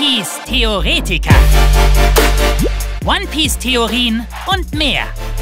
Piece Theoretiker. One Piece Theorien und mehr.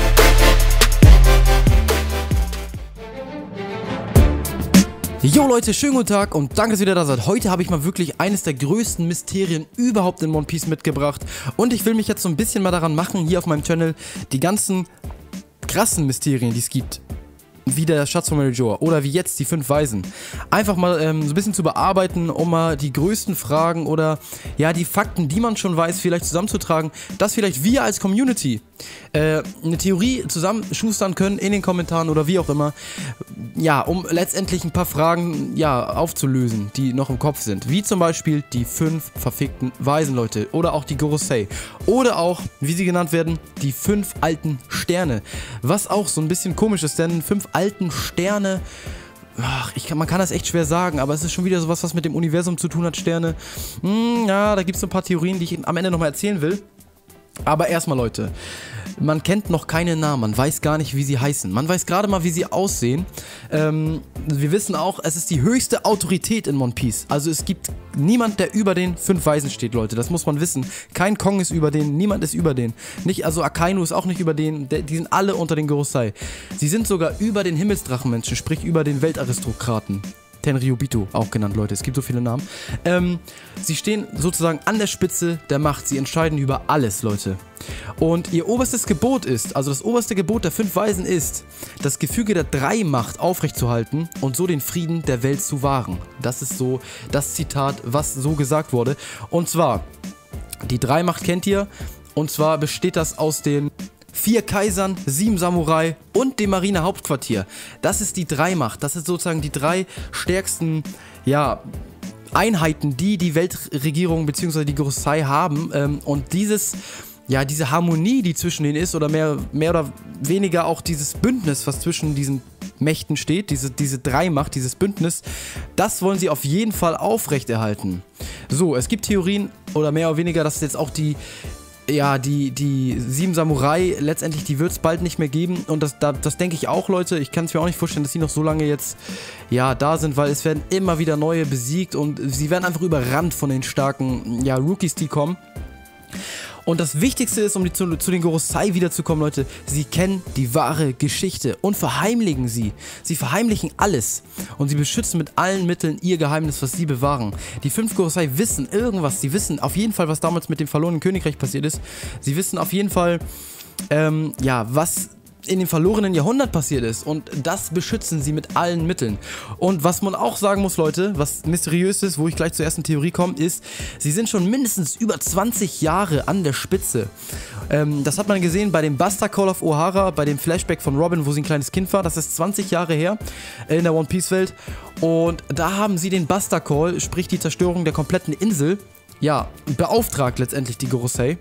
Jo Leute, schönen guten Tag und danke, dass ihr wieder da seid. Heute habe ich mal wirklich eines der größten Mysterien überhaupt in One Piece mitgebracht. Und ich will mich jetzt so ein bisschen mal daran machen, hier auf meinem Channel die ganzen krassen Mysterien, die es gibt, wie der Schatz von Mary Joa oder wie jetzt die 5 Weisen, einfach mal so ein bisschen zu bearbeiten, um mal die größten Fragen oder ja die Fakten, die man schon weiß, vielleicht zusammenzutragen, dass vielleicht wir als Community eine Theorie zusammenschustern können in den Kommentaren oder wie auch immer, ja, um letztendlich ein paar Fragen, ja, aufzulösen, die noch im Kopf sind, wie zum Beispiel die 5 verfickten Weisen, Leute, oder auch die Gorosei, oder auch, wie sie genannt werden, die 5 alten Sterne, was auch so ein bisschen komisch ist, denn 5 alten Sterne, ach, man kann das echt schwer sagen, aber es ist schon wieder sowas, was mit dem Universum zu tun hat, Sterne. Ja, da gibt es so ein paar Theorien, die ich am Ende nochmal erzählen will. Aber erstmal, Leute, man kennt noch keine Namen, man weiß gar nicht, wie sie heißen. Man weiß gerade mal, wie sie aussehen. Wir wissen auch, es ist die höchste Autorität in One Piece. Also es gibt niemand, der über den 5 Weisen steht, Leute. Das muss man wissen. Kein Kong ist über den, niemand ist über den. Also Akainu ist auch nicht über den. Die sind alle unter den Gorosei. Sie sind sogar über den Himmelsdrachenmenschen, sprich über den Weltaristokraten. Tenryubito, auch genannt, Leute. Es gibt so viele Namen. Sie stehen sozusagen an der Spitze der Macht. Sie entscheiden über alles, Leute. Und ihr oberstes Gebot ist, also das oberste Gebot der 5 Weisen ist, das Gefüge der Dreimacht aufrechtzuerhalten und so den Frieden der Welt zu wahren. Das ist so das Zitat, was so gesagt wurde. Und zwar, die Dreimacht kennt ihr. Und zwar besteht das aus den 4 Kaisern, 7 Samurai und dem Marinehauptquartier. Das ist die Dreimacht. Das ist sozusagen die 3 stärksten, ja, Einheiten, die die Weltregierung bzw. die Gorosei haben. Und diese Harmonie, die zwischen denen ist, oder mehr oder weniger auch dieses Bündnis, was zwischen diesen Mächten steht, diese Dreimacht, dieses Bündnis, das wollen sie auf jeden Fall aufrechterhalten. So, es gibt Theorien, oder mehr oder weniger, dass jetzt auch die 7 Samurai, letztendlich, die wird es bald nicht mehr geben. Und das denke ich auch, Leute. Ich kann es mir auch nicht vorstellen, dass die noch so lange jetzt, ja, da sind, weil es werden immer wieder neue besiegt und sie werden einfach überrannt von den starken, ja, Rookies, die kommen. Und das Wichtigste ist, um zu den Gorosei wiederzukommen, Leute, sie kennen die wahre Geschichte und verheimlichen sie. Sie verheimlichen alles und sie beschützen mit allen Mitteln ihr Geheimnis, was sie bewahren. Die 5 Gorosei wissen irgendwas, sie wissen auf jeden Fall, was damals mit dem verlorenen Königreich passiert ist. Sie wissen auf jeden Fall, ja, was in dem verlorenen Jahrhundert passiert ist, und das beschützen sie mit allen Mitteln. Und was man auch sagen muss, Leute, was mysteriös ist, wo ich gleich zur ersten Theorie komme, ist, sie sind schon mindestens über 20 Jahre an der Spitze. Das hat man gesehen bei dem Buster Call of O'Hara, bei dem Flashback von Robin, wo sie ein kleines Kind war. Das ist 20 Jahre her in der One Piece Welt, und da haben sie den Buster Call, sprich die Zerstörung der kompletten Insel, ja, beauftragt letztendlich die Gorosei.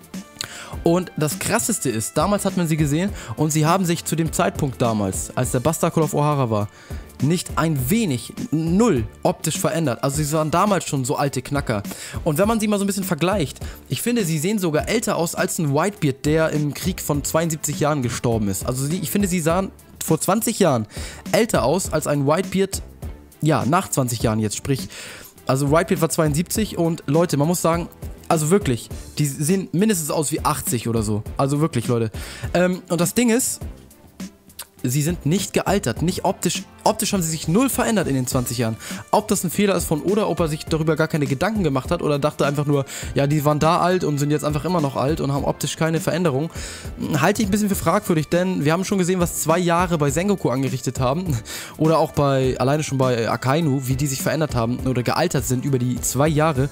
Und das Krasseste ist, damals hat man sie gesehen und sie haben sich zu dem Zeitpunkt damals, als der Buster Call of O'Hara war, nicht ein wenig, null optisch verändert. Also sie waren damals schon so alte Knacker. Und wenn man sie mal so ein bisschen vergleicht, ich finde, sie sehen sogar älter aus als ein Whitebeard, der im Krieg von 72 Jahren gestorben ist. Also ich finde, sie sahen vor 20 Jahren älter aus als ein Whitebeard, ja, nach 20 Jahren jetzt, sprich, also Whitebeard war 72 und Leute, man muss sagen, also wirklich, die sehen mindestens aus wie 80 oder so. Also wirklich, Leute. Und das Ding ist, sie sind nicht gealtert, nicht optisch. Optisch haben sie sich null verändert in den 20 Jahren. Ob das ein Fehler ist von Oda, ob er sich darüber gar keine Gedanken gemacht hat oder dachte einfach nur, ja, die waren da alt und sind jetzt einfach immer noch alt und haben optisch keine Veränderung, halte ich ein bisschen für fragwürdig, denn wir haben schon gesehen, was 2 Jahre bei Sengoku angerichtet haben oder auch alleine schon bei Akainu, wie die sich verändert haben oder gealtert sind über die 2 Jahre.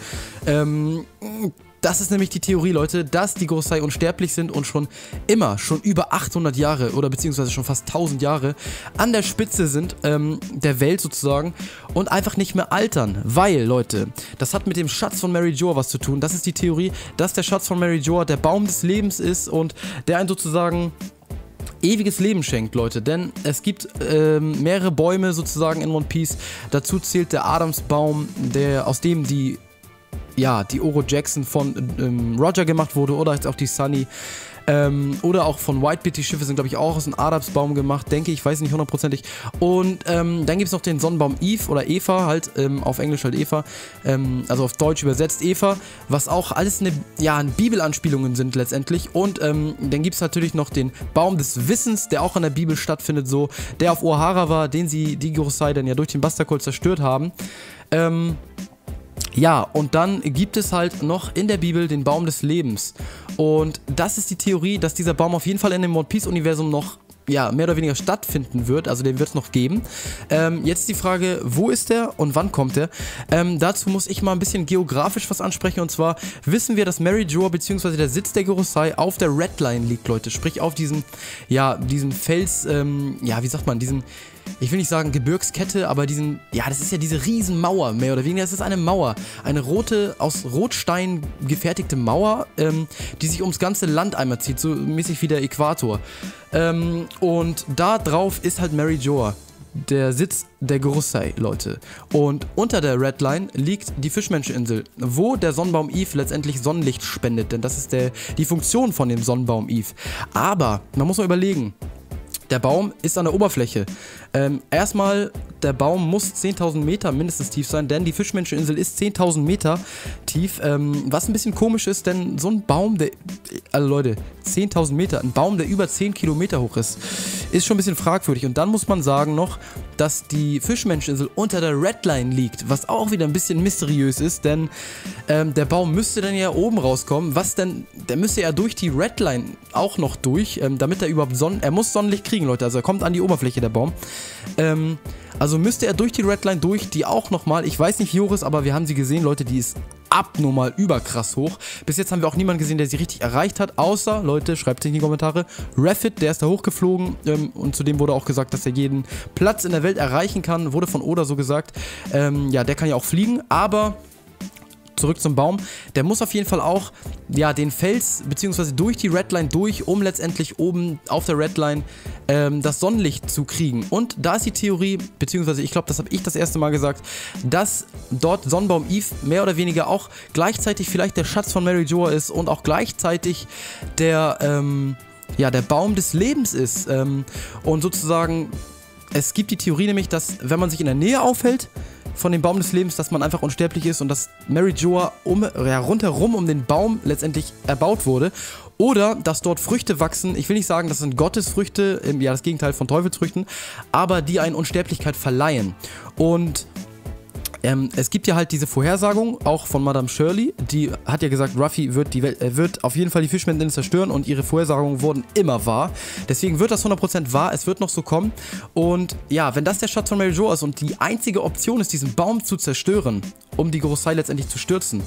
Das ist nämlich die Theorie, Leute, dass die Gorosei unsterblich sind und schon über 800 Jahre oder beziehungsweise schon fast 1000 Jahre an der Spitze sind der Welt sozusagen und einfach nicht mehr altern. Weil, Leute, das hat mit dem Schatz von Mary Joa was zu tun. Das ist die Theorie, dass der Schatz von Mary Joa der Baum des Lebens ist und der einen sozusagen ewiges Leben schenkt, Leute, denn es gibt mehrere Bäume sozusagen in One Piece. Dazu zählt der Adamsbaum, aus dem die ja, die Oro Jackson von Roger gemacht wurde oder jetzt auch die Sunny. Oder auch von Whitebit, die Schiffe sind, glaube ich, auch aus einem Adapsbaum gemacht, denke ich, weiß nicht hundertprozentig. Und dann gibt es noch den Sonnenbaum Eve oder Eva, halt auf Englisch halt Eva, also auf Deutsch übersetzt Eva, was auch alles Bibelanspielungen sind letztendlich. Und dann gibt es natürlich noch den Baum des Wissens, der auch in der Bibel stattfindet, so, der auf O'Hara war, den die Gorosei dann ja durch den Bastard zerstört haben. Ja, und dann gibt es halt noch in der Bibel den Baum des Lebens. Und das ist die Theorie, dass dieser Baum auf jeden Fall in dem One Piece-Universum noch, ja, mehr oder weniger stattfinden wird. Also den wird es noch geben. Jetzt die Frage, wo ist der und wann kommt der? Dazu muss ich mal ein bisschen geografisch was ansprechen. Und zwar wissen wir, dass Mary Joa bzw. der Sitz der Gorosei auf der Red Line liegt, Leute. Sprich auf diesen Fels, wie sagt man, ich will nicht sagen Gebirgskette, aber das ist ja diese Riesenmauer, mehr oder weniger. Es ist eine Mauer, eine rote, aus Rotstein gefertigte Mauer, die sich ums ganze Land einmal zieht, so mäßig wie der Äquator. Und da drauf ist halt Mary Joa, der Sitz der Gorosei, Leute. Und unter der Red Line liegt die Fischmenscheninsel, wo der Sonnenbaum Eve letztendlich Sonnenlicht spendet, denn das ist die Funktion von dem Sonnenbaum Eve. Aber, man muss mal überlegen, der Baum ist an der Oberfläche. Erstmal, der Baum muss 10.000 Meter mindestens tief sein, denn die Fischmenscheninsel ist 10.000 Meter tief. Was ein bisschen komisch ist, denn so ein Baum, Leute, 10.000 Meter, ein Baum, der über 10 Kilometer hoch ist schon ein bisschen fragwürdig. Und dann muss man sagen noch, dass die Fischmenscheninsel unter der Redline liegt, was auch wieder ein bisschen mysteriös ist, denn der Baum müsste dann ja oben rauskommen. Der müsste ja durch die Redline auch noch durch, damit er überhaupt er muss Sonnenlicht kriegen, Leute, also er kommt an die Oberfläche, der Baum. Also müsste er durch die Redline durch, die auch nochmal, ich weiß nicht wie hoch ist, aber wir haben sie gesehen, Leute, die ist abnormal überkrass hoch. Bis jetzt haben wir auch niemanden gesehen, der sie richtig erreicht hat, außer, Leute, schreibt es in die Kommentare, Rapid, der ist da hochgeflogen und zudem wurde auch gesagt, dass er jeden Platz in der Welt erreichen kann, wurde von Oda so gesagt. Ja, der kann ja auch fliegen, aber zurück zum Baum, der muss auf jeden Fall auch, ja, den Fels, beziehungsweise durch die Redline durch, um letztendlich oben auf der Redline das Sonnenlicht zu kriegen. Und da ist die Theorie, beziehungsweise ich glaube, das habe ich das erste Mal gesagt, dass dort Sonnenbaum Eve mehr oder weniger auch gleichzeitig vielleicht der Schatz von Mary Joa ist und auch gleichzeitig der Baum des Lebens ist. Und sozusagen, es gibt die Theorie nämlich, dass wenn man sich in der Nähe aufhält von dem Baum des Lebens, dass man einfach unsterblich ist und dass Mary Joa rundherum um den Baum letztendlich erbaut wurde. Oder dass dort Früchte wachsen, ich will nicht sagen, das sind Gottesfrüchte, ja, das Gegenteil von Teufelsfrüchten, aber die eine Unsterblichkeit verleihen. Und es gibt ja halt diese Vorhersagung, auch von Madame Shirley, die hat ja gesagt, Ruffy wird auf jeden Fall die Fischmenscheninsel zerstören und ihre Vorhersagungen wurden immer wahr. Deswegen wird das 100% wahr, es wird noch so kommen. Und ja, wenn das der Schatz von Mary Joa ist und die einzige Option ist, diesen Baum zu zerstören, um die Gorosei letztendlich zu stürzen,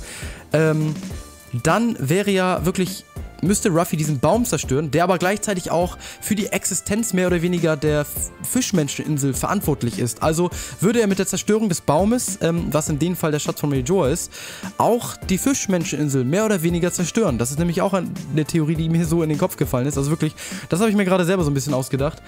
dann wäre ja wirklich, müsste Ruffy diesen Baum zerstören, der aber gleichzeitig auch für die Existenz mehr oder weniger der Fischmenscheninsel verantwortlich ist. Also würde er mit der Zerstörung des Baumes, was in dem Fall der Schatz von Mary Joa ist, auch die Fischmenscheninsel mehr oder weniger zerstören. Das ist nämlich auch eine Theorie, die mir so in den Kopf gefallen ist. Also wirklich, das habe ich mir gerade selber so ein bisschen ausgedacht.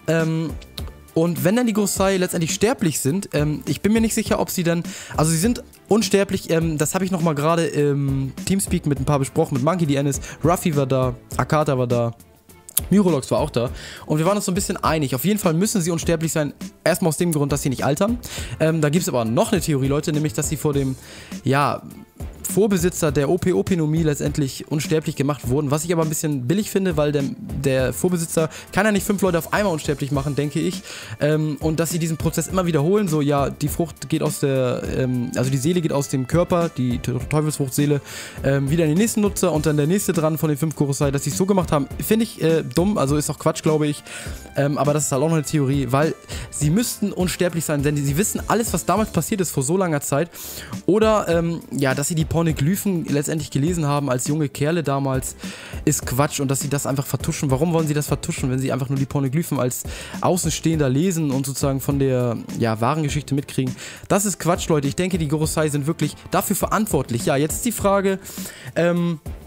Und wenn dann die Gorosei letztendlich sterblich sind, ich bin mir nicht sicher, ob sie dann, also sie sind unsterblich, das habe ich nochmal gerade im Teamspeak mit ein paar besprochen, mit Monkey D. Ennis, Ruffy war da, Akata war da, Myrolox war auch da und wir waren uns so ein bisschen einig. Auf jeden Fall müssen sie unsterblich sein, erstmal aus dem Grund, dass sie nicht altern. Da gibt es aber noch eine Theorie, Leute, nämlich, dass sie vor dem, ja, Vorbesitzer der OP-Opinomie letztendlich unsterblich gemacht wurden, was ich aber ein bisschen billig finde, weil der Vorbesitzer kann ja nicht 5 Leute auf einmal unsterblich machen, denke ich, und dass sie diesen Prozess immer wiederholen, so, ja, die Frucht geht aus also die Seele geht aus dem Körper, die Teufelsfruchtseele, wieder in den nächsten Nutzer und dann der nächste dran von den 5 Gorosei, dass sie es so gemacht haben, finde ich dumm, also ist auch Quatsch, glaube ich, aber das ist halt auch noch eine Theorie, weil sie müssten unsterblich sein, denn sie wissen alles, was damals passiert ist, vor so langer Zeit, oder, ja, dass sie die Pornoglyphen letztendlich gelesen haben als junge Kerle damals, ist Quatsch und dass sie das einfach vertuschen. Warum wollen sie das vertuschen, wenn sie einfach nur die Pornoglyphen als Außenstehender lesen und sozusagen von der, ja, wahren Geschichte mitkriegen? Das ist Quatsch, Leute. Ich denke, die Gorosei sind wirklich dafür verantwortlich. Ja, jetzt ist die Frage,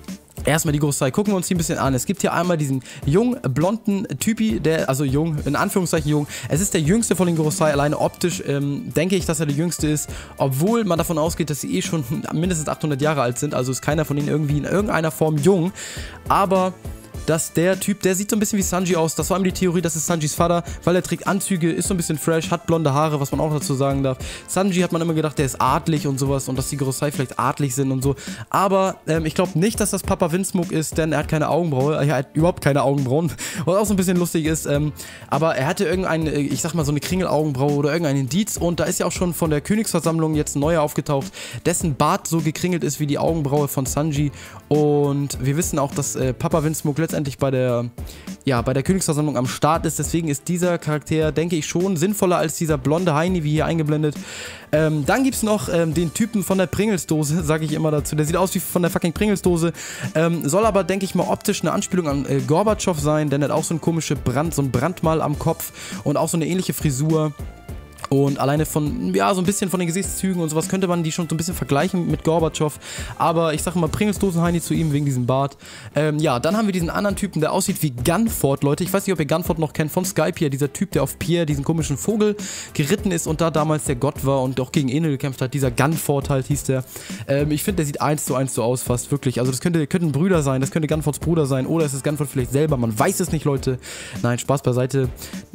Erstmal die Gorosei, gucken wir uns die ein bisschen an. Es gibt hier einmal diesen jungen, blonden Typi, also jung, in Anführungszeichen jung. Es ist der jüngste von den Gorosei, alleine optisch denke ich, dass er der jüngste ist, obwohl man davon ausgeht, dass sie eh schon mindestens 800 Jahre alt sind, also ist keiner von ihnen irgendwie in irgendeiner Form jung, aber dass der Typ, der sieht so ein bisschen wie Sanji aus. Das war immer die Theorie, das ist Sanjis Vater, weil er trägt Anzüge, ist so ein bisschen fresh, hat blonde Haare, was man auch dazu sagen darf. Sanji hat man immer gedacht, der ist adlig und sowas und dass die Gorosei vielleicht adlig sind und so. Aber ich glaube nicht, dass das Papa Windsmoke ist, denn er hat keine Augenbraue. Er hat überhaupt keine Augenbrauen, was auch so ein bisschen lustig ist. Aber er hatte irgendeine, ich sag mal so eine Kringelaugenbraue oder irgendein Indiz und da ist ja auch schon von der Königsversammlung jetzt ein neuer aufgetaucht, dessen Bart so gekringelt ist wie die Augenbraue von Sanji. Und wir wissen auch, dass Papa Windsmoke letztendlich bei der Königsversammlung am Start ist. Deswegen ist dieser Charakter, denke ich, schon sinnvoller als dieser blonde Heini, wie hier eingeblendet. Dann gibt es noch den Typen von der Pringles-Dose, sage ich immer dazu. Der sieht aus wie von der fucking Pringles-Dose. Soll aber, denke ich mal, optisch eine Anspielung an Gorbatschow sein, denn er hat auch so ein komisches so ein Brandmal am Kopf und auch so eine ähnliche Frisur. Und alleine von, ja, so ein bisschen von den Gesichtszügen und sowas könnte man die schon so ein bisschen vergleichen mit Gorbatschow. Aber ich sage mal Pringles-Dosen-Heini zu ihm wegen diesem Bart. Ja, dann haben wir diesen anderen Typen, der aussieht wie Gunford, Leute. Ich weiß nicht, ob ihr Gunford noch kennt von Skype hier. Dieser Typ, der auf Pierre, diesen komischen Vogel, geritten ist und da damals der Gott war und auch gegen Enel gekämpft hat. Dieser Gunford halt hieß der. Ich finde, der sieht 1:1 so aus fast, wirklich. Also das könnten Brüder sein, das könnte Gunfords Bruder sein oder ist es Gunford vielleicht selber. Man weiß es nicht, Leute. Nein, Spaß beiseite.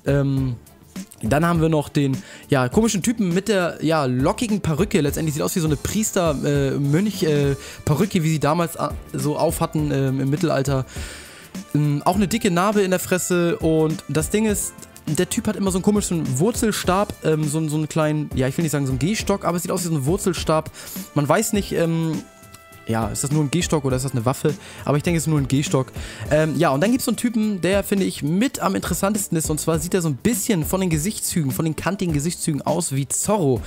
Dann haben wir noch den, ja, komischen Typen mit der, ja, lockigen Perücke. Letztendlich sieht aus wie so eine Priester-Mönch-Perücke, wie sie damals so auf hatten im Mittelalter. Auch eine dicke Narbe in der Fresse und das Ding ist, der Typ hat immer so einen komischen Wurzelstab, so einen kleinen, ja, ich will nicht sagen so einen Gehstock, aber es sieht aus wie so ein Wurzelstab. Man weiß nicht, ja, ist das nur ein Gehstock oder ist das eine Waffe? Aber ich denke, es ist nur ein Gehstock. Ja, und dann gibt es so einen Typen, der, finde ich, mit am interessantesten ist. Und zwar sieht er so ein bisschen von den Gesichtszügen, von den kantigen Gesichtszügen aus wie Zorro.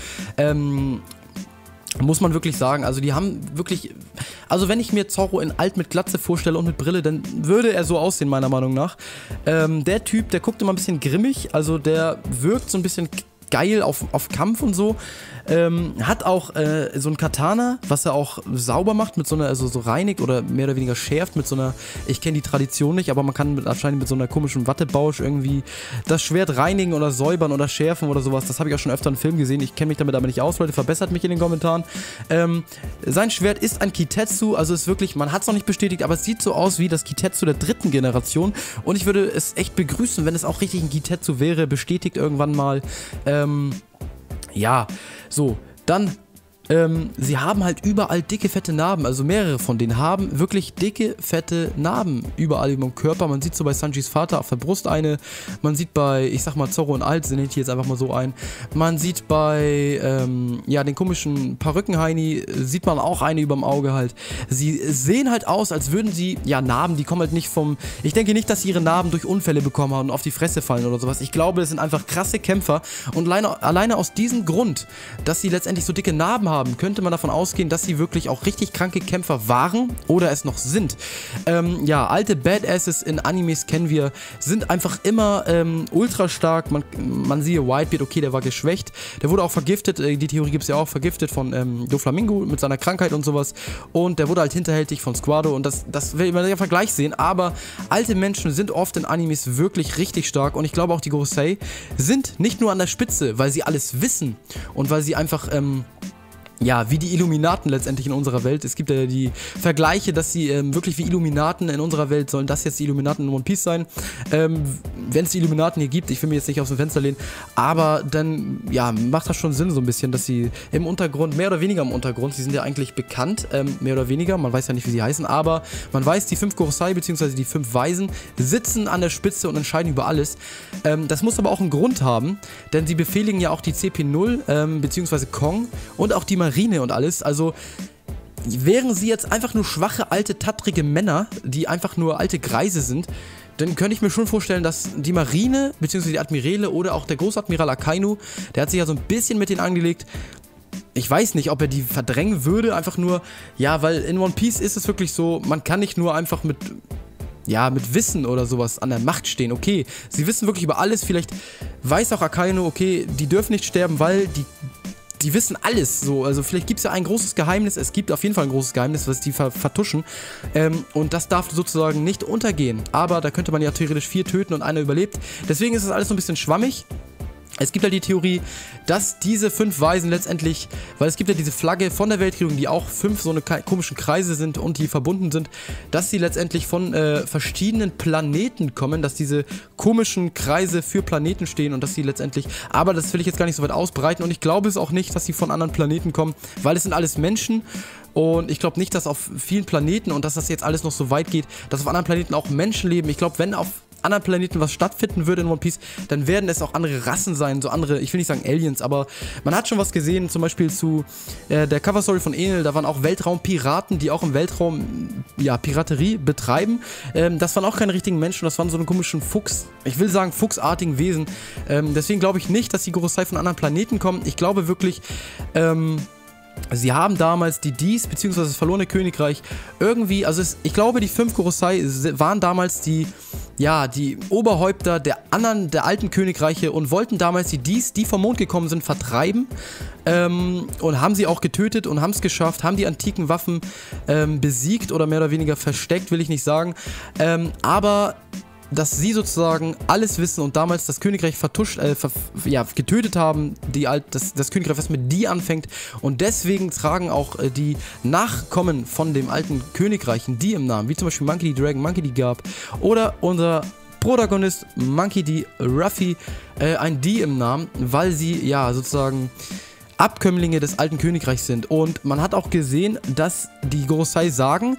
Muss man wirklich sagen. Also die haben wirklich... Also wenn ich mir Zorro in alt mit Glatze vorstelle und mit Brille, dann würde er so aussehen, meiner Meinung nach. Der Typ, der guckt immer ein bisschen grimmig. Also der wirkt so ein bisschen geil auf Kampf und so. Hat auch so ein Katana, was er auch sauber macht, mit so einer, also so reinigt oder mehr oder weniger schärft mit so einer, ich kenne die Tradition nicht, aber man kann anscheinend mit so einer komischen Wattebausch irgendwie das Schwert reinigen oder säubern oder schärfen oder sowas. Das habe ich auch schon öfter in Filmen gesehen. Ich kenne mich damit aber nicht aus, Leute, verbessert mich in den Kommentaren. Sein Schwert ist ein Kitetsu, also ist wirklich, man hat es noch nicht bestätigt, aber es sieht so aus wie das Kitetsu der 3. Generation und ich würde es echt begrüßen, wenn es auch richtig ein Kitetsu wäre, bestätigt irgendwann mal. Ja, so, dann, sie haben halt überall dicke, fette Narben, also mehrere von denen haben wirklich dicke, fette Narben überall über dem Körper. Man sieht so bei Sanjis Vater auf der Brust eine, man sieht bei, ich sag mal Zorro und Alt, nenne ich jetzt einfach mal so ein, man sieht bei, ja, den komischen Perückenheini, sieht man auch eine überm Auge halt. Sie sehen halt aus, als würden sie, ja, Narben, die kommen halt nicht vom, ich denke nicht, dass sie ihre Narben durch Unfälle bekommen haben und auf die Fresse fallen oder sowas. Ich glaube, es sind einfach krasse Kämpfer und alleine aus diesem Grund, dass sie letztendlich so dicke Narben haben, könnte man davon ausgehen, dass sie wirklich auch richtig kranke Kämpfer waren oder es noch sind. Ja, alte Badasses in Animes kennen wir, sind einfach immer ultra stark. Man siehe Whitebeard, okay, der war geschwächt. Der wurde auch vergiftet, die Theorie gibt es ja auch, vergiftet von Doflamingo mit seiner Krankheit und sowas. Und der wurde halt hinterhältig von Squado und das will man ja im Vergleich sehen. Aber alte Menschen sind oft in Animes wirklich richtig stark und ich glaube auch die Gorosei sind nicht nur an der Spitze, weil sie alles wissen und weil sie einfach, ja, wie die Illuminaten letztendlich in unserer Welt. Es gibt ja die Vergleiche, dass sie wirklich wie Illuminaten in unserer Welt, sollen das jetzt die Illuminaten in One Piece sein. Wenn es die Illuminaten hier gibt, ich will mir jetzt nicht aus dem Fenster lehnen, aber dann, ja, macht das schon Sinn so ein bisschen, dass sie im Untergrund, mehr oder weniger im Untergrund, sie sind ja eigentlich bekannt, mehr oder weniger, man weiß ja nicht, wie sie heißen, aber man weiß, die 5 Gorosei bzw. die 5 Weisen sitzen an der Spitze und entscheiden über alles. Das muss aber auch einen Grund haben, denn sie befehligen ja auch die CP0 bzw. Kong und auch die Marine und alles, also wären sie jetzt einfach nur schwache, alte, tattrige Männer, die einfach nur alte Greise sind, dann könnte ich mir schon vorstellen, dass die Marine, beziehungsweise die Admirale oder auch der Großadmiral Akainu, der hat sich ja so ein bisschen mit denen angelegt. Ich weiß nicht, ob er die verdrängen würde, einfach nur, ja, weil in One Piece ist es wirklich so, man kann nicht nur einfach mit Wissen oder sowas an der Macht stehen. Okay, sie wissen wirklich über alles, vielleicht weiß auch Akainu, okay, die dürfen nicht sterben, weil die wissen alles so. Also vielleicht gibt es ja ein großes Geheimnis. Es gibt auf jeden Fall ein großes Geheimnis, was die vertuschen. Und das darf sozusagen nicht untergehen. Aber da könnte man ja theoretisch 4 töten und einer überlebt. Deswegen ist das alles so ein bisschen schwammig. Es gibt halt die Theorie, dass diese 5 Weisen letztendlich, weil es gibt ja diese Flagge von der Weltregierung, die auch 5 so eine komischen Kreise sind und die verbunden sind, dass sie letztendlich von verschiedenen Planeten kommen, dass diese komischen Kreise für Planeten stehen und dass sie letztendlich, aber das will ich jetzt gar nicht so weit ausbreiten und ich glaube es auch nicht, dass sie von anderen Planeten kommen, weil es sind alles Menschen. Und ich glaube nicht, dass auf vielen Planeten und dass das jetzt alles noch so weit geht, dass auf anderen Planeten auch Menschen leben. Ich glaube, wenn auf anderen Planeten was stattfinden würde in One Piece, dann werden es auch andere Rassen sein, so andere, ich will nicht sagen Aliens, aber man hat schon was gesehen, zum Beispiel zu der Coverstory von Enel, da waren auch Weltraumpiraten, die auch im Weltraum, ja, Piraterie betreiben. Das waren auch keine richtigen Menschen, das waren so eine komischen Fuchs, ich will sagen fuchsartigen Wesen. Deswegen glaube ich nicht, dass die Gorosei von anderen Planeten kommen. Ich glaube wirklich, sie haben damals die Dis, beziehungsweise das verlorene Königreich, irgendwie, also ich glaube, die 5 Gorosei waren damals die Oberhäupter der alten Königreiche und wollten damals die Dis, die vom Mond gekommen sind, vertreiben. Und haben sie auch getötet und haben es geschafft, haben die antiken Waffen besiegt oder mehr oder weniger versteckt, will ich nicht sagen. Aber dass sie sozusagen alles wissen und damals das Königreich getötet haben, das Königreich, was mit die anfängt. Und deswegen tragen auch die Nachkommen von dem alten Königreich die im Namen, wie zum Beispiel Monkey D. Dragon, Monkey D. Garp oder unser Protagonist Monkey D. Ruffy ein D im Namen, weil sie ja sozusagen Abkömmlinge des alten Königreichs sind. Und man hat auch gesehen, dass die Gorosei sagen,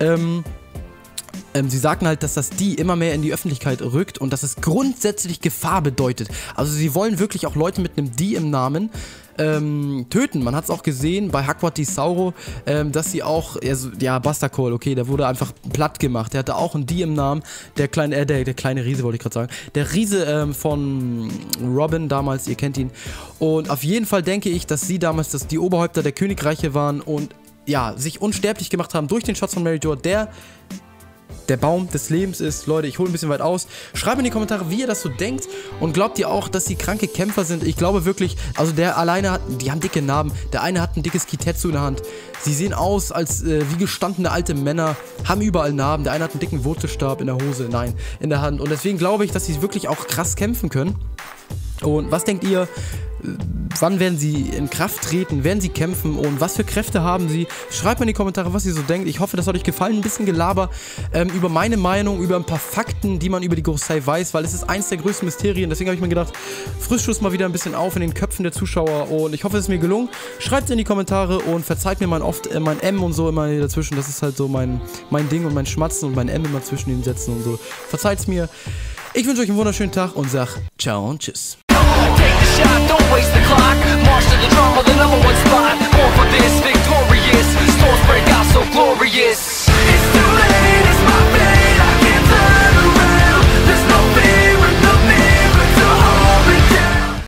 sie sagten halt, dass das die immer mehr in die Öffentlichkeit rückt und dass es grundsätzlich Gefahr bedeutet. Also sie wollen wirklich auch Leute mit einem die im Namen töten. Man hat es auch gesehen bei Hakwat di Sauro, dass sie auch, also, ja, Buster Call, okay, der wurde einfach platt gemacht. Der hatte auch ein die im Namen, der kleine Riese, wollte ich gerade sagen. Der Riese von Robin damals, ihr kennt ihn. Und auf jeden Fall denke ich, dass sie damals die Oberhäupter der Königreiche waren und ja, sich unsterblich gemacht haben durch den Schatz von Mary George, der Baum des Lebens ist. Leute, ich hole ein bisschen weit aus. Schreibt in die Kommentare, wie ihr das so denkt. Und glaubt ihr auch, dass sie kranke Kämpfer sind? Ich glaube wirklich, also der alleine hat, die haben dicke Narben. Der eine hat ein dickes Kitetsu in der Hand. Sie sehen aus als wie gestandene alte Männer, haben überall Narben. Der eine hat einen dicken Wurzelstab in der Hose, nein, in der Hand. Und deswegen glaube ich, dass sie wirklich auch krass kämpfen können. Und was denkt ihr? Wann werden sie in Kraft treten? Werden sie kämpfen? Und was für Kräfte haben sie? Schreibt mir in die Kommentare, was ihr so denkt. Ich hoffe, das hat euch gefallen. Ein bisschen Gelaber über meine Meinung, über ein paar Fakten, die man über die Gorosei weiß, weil es ist eins der größten Mysterien. Deswegen habe ich mir gedacht, Frischschuss mal wieder ein bisschen auf in den Köpfen der Zuschauer. Und ich hoffe, es ist mir gelungen. Schreibt es in die Kommentare und verzeiht mir mein M und so immer hier dazwischen. Das ist halt so mein Ding und mein Schmatzen und mein M immer zwischen den Sätzen und so. Verzeiht es mir. Ich wünsche euch einen wunderschönen Tag und sag ciao und tschüss. Take the shot, don't waste